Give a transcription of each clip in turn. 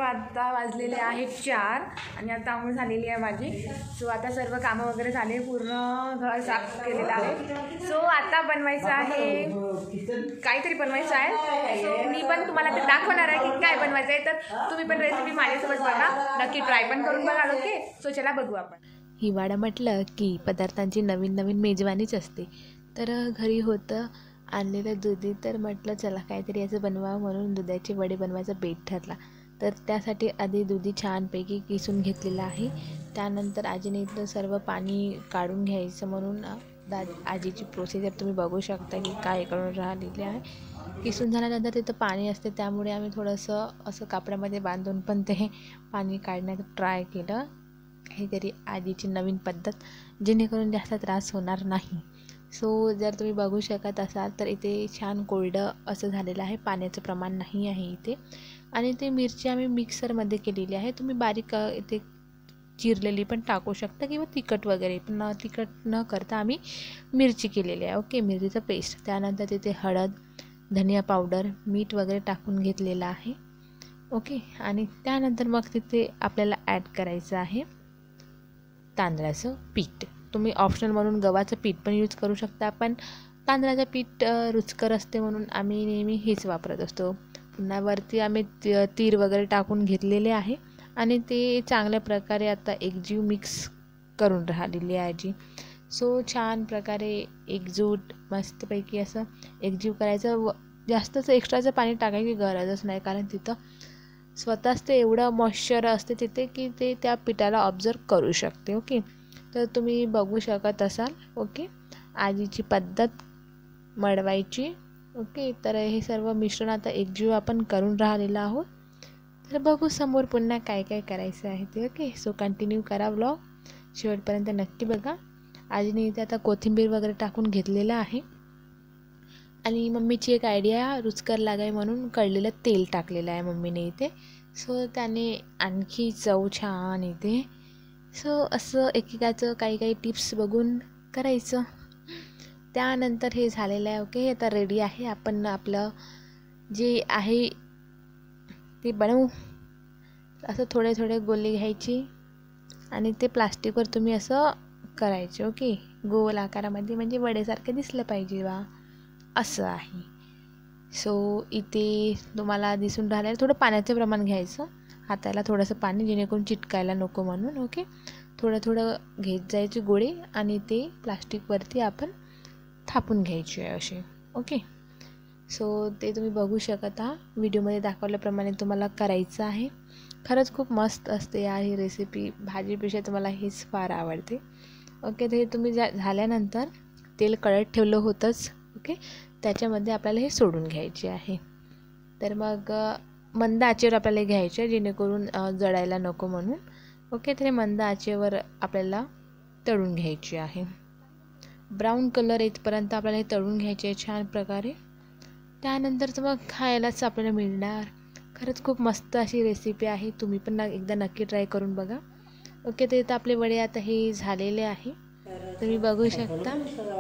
आता वाजलेले आहेत 4 आणि आता आंघोळ झालेली आहे माझी. सो आता सर्व कामं वगैरे झाले, पूर्ण घर साफ केलेलं आहे. सो आता बनवायचं आहे, काहीतरी बनवायचं आहे. सो मी पण तुम्हाला ते दाखवणार आहे की काय बनवायचं आहे. तर तुम्ही पण रेसिपी माझ्यासोबत बघा, नक्की ट्राय पण करून बघा. ओके, सो चला बघू आपण. हिवाळा म्हटलं की पदार्थांची नवीन नवीन मेजवानीच असते. तर घरी होतं आणलेलं दुधी, तर म्हटलं चला काहीतरी याचं बनवा, म्हणून दुधाचे वडे बनवायचा बेत ठरला. तर त्यासाठी आधी दुधी छानपैकी किसून घेतलेलं आहे. त्यानंतर आजीने इथलं सर्व पाणी काढून घ्यायचं, म्हणून आजीची प्रोसिजर तुम्ही बघू शकता की काय करून राहिलेली आहे. किसून झाल्यानंतर तिथं पाणी असते, त्यामुळे आम्ही थोडंसं असं कापडामध्ये बांधून पण ते पाणी काढण्याचं ट्राय केलं. हे तरी आजीची नवीन पद्धत, जेणेकरून जास्त त्रास होणार नाही. सो जर तुम्ही बघू शकत असाल तर इथे छान कोरडं असं झालेलं आहे, पाण्याचं प्रमाण नाही आहे इथे. आणि ते मिरची आम्ही मिक्सरमध्ये केलेली आहे. तुम्ही बारीक इथे चिरलेली पण टाकू शकता किंवा तिखट वगैरे, पण तिखट न करता आम्ही मिरची केलेली आहे. ओके, मिरचीचं पेस्ट. त्यानंतर तिथे हळद, धनिया पावडर, मीठ वगैरे टाकून घेतलेलं आहे. ओके, आणि त्यानंतर मग तिथे आपल्याला ॲड करायचं आहे तांदळाचं पीठ. तुम्ही ऑप्शनल म्हणून गव्हाचं पीठ पण यूज करू शकता, पण तांदळाचं पीठ रुचकर असते म्हणून आम्ही नेहमी हेच वापरत असतो. पुन्हा वरती आम्ही तीळ वगैरे टाकून घेतलेले आहे आणि ते चांगल्या प्रकारे आता एकजीव मिक्स करून राहिलेली आहे आजी. सो छान प्रकारे एकजूट मस्तपैकी असं एकजीव करायचं. जास्तच एक्स्ट्राचं पाणी टाकायची गरजच नाही, कारण तिथं स्वतःच ते एवढं मॉइश्चर असते तिथे की ते त्या पिठाला ऑब्झर्व करू शकते. ओके, तर तुम्ही बघू शकत असाल. ओके, आजीची पद्धत मळवायची. ओके, तर हे सर्व मिश्रण आता एकजीव आपण करून राहिलेलं आहोत. तर बघू समोर पुन्हा काय काय करायचं आहे ते. ओके, सो कंटिन्यू करा व्लॉग, शेवटपर्यंत नक्की बघा. आजीने इथे आता कोथिंबीर वगैरे टाकून घेतलेलं आहे आणि मम्मीची एक आयडिया रुचकर लागाय म्हणून कळलेलं तेल टाकलेलं आहे मम्मीने इथे. सो त्याने आणखी चव छान येते. सो असं एकेकाचं काही काही टिप्स बघून करायचं. त्यानंतर हे झालेलं आहे. ओके, आता रेडी आहे. आपण आपलं जे आहे ते बनवू. असं थोडे थोडे गोले घ्यायची आणि ते प्लास्टिकवर तुम्ही असं करायचे. ओके, गोल आकारामध्ये, म्हणजे वडेसारखं दिसलं पाहिजे बा, असं आहे. सो इथे तुम्हाला दिसून राहिलं थोडं पाण्याचं प्रमाण घ्यायचं, हाताला थोडंसं पाणी, जेणेकरून चिटकायला नको म्हणून. ओके, थोडं थोडं घेत जायचे गोळे आणि ते प्लास्टिकवरती आपण थापून घ्यायचे आहे असे. ओके, सो ते तुम्ही बघू शकता. व्हिडिओमध्ये दाखवल्याप्रमाणे तुम्हाला करायचं आहे. खरंच खूप मस्त असते यार ही रेसिपी. भाजीपेक्षा तुम्हाला हेच फार आवडते. ओके, ते तुम्ही झाल्यानंतर तेल कढईत ठेवलं होतंच. ओके, त्याच्यामध्ये आपल्याला हे सोडून घ्यायचे आहे. तर मग मंद आचेवर आपल्याला घ्यायचे, जेणेकरून जळायला नको म्हणून. ओके, तर मंद आचेवर आपल्याला तळून घ्यायचे आहे. ब्राऊन कलर येतपर्यंत आपल्याला हे तळून घ्यायचे आहे छान प्रकारे. त्यानंतर तर मग खायलाच आपल्याला मिळणार. खरंच खूप मस्त अशी रेसिपी आहे, तुम्ही पण एकदा नक्की ट्राय करून बघा. ओके, तर इथं आपले वडे आता हे झालेले आहे, तुम्ही बघू शकता.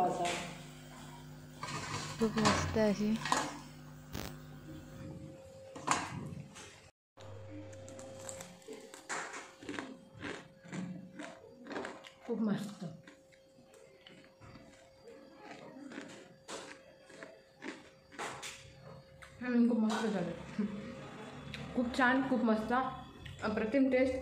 खूप मस्त अशी खूप मस्त. खूप मस्त झालं, खूप छान, खूप मस्त, अप्रतिम टेस्ट.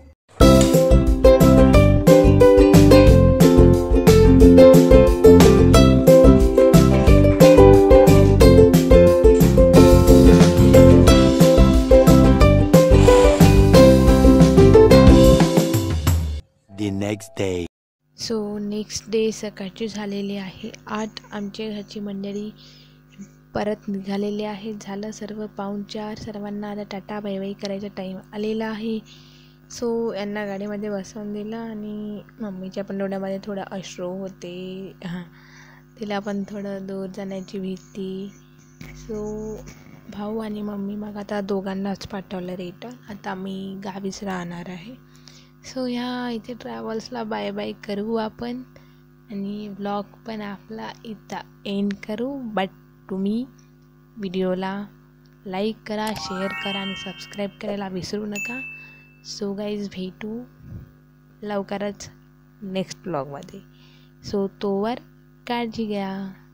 सो नेक्स्ट डे सकाळची झालेली आहे 8. आमच्या घरची मंडळी परत निघालेले आहे. झालं सर्व पाहुणचार, सर्वांना आता टाटा बाय बाय करायचा टाईम आलेला आहे. सो यांना गाडीमध्ये बसवून दिलं आणि मम्मीच्या पण डोळ्यामध्ये थोडं अश्रू होते. तिला पण थोडं दूर जाण्याची भीती. सो भाऊ आणि मम्मी मग आता दोघांनाच पाठवलं रिटर्न. आता मी गावीच राहणार आहे. सो ह्या इथे ट्रॅव्हल्सला बाय बाय करू आपण आणि व्लॉग पण आपला इथं एंड करू. बट तुम्ही व्हिडिओला लाईक करा, शेअर करा आणि सबस्क्राईब करायला विसरू नका. सो गाईज भेटू लवकरच नेक्स्ट ब्लॉगमध्ये. सो तोवर काळजी घ्या.